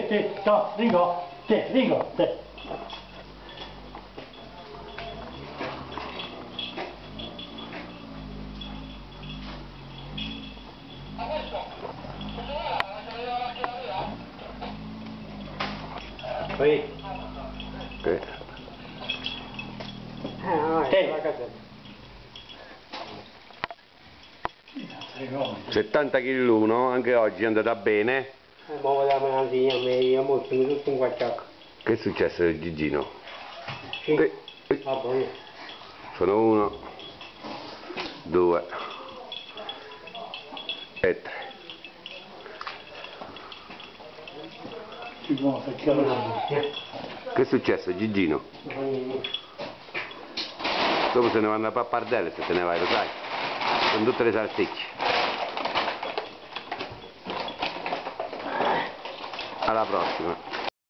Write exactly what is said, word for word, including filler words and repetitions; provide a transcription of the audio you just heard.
te, te, no, Rico, te, Rico, te. Poi. Ok. Eh, no, Te. è la casetta. settanta chilogrammi l'uno, anche oggi è andata bene. Eh, ma vado a mangiare a me, io ho tenuto tutto un guacciacco. Che è successo Gigino? Sì. Eh, eh. Va bene. Sono uno, due e tre. Che è successo Gigino? Dopo se ne vanno a pappardelle se te ne vai, lo sai? Con tutte le salsicce. Alla prossima.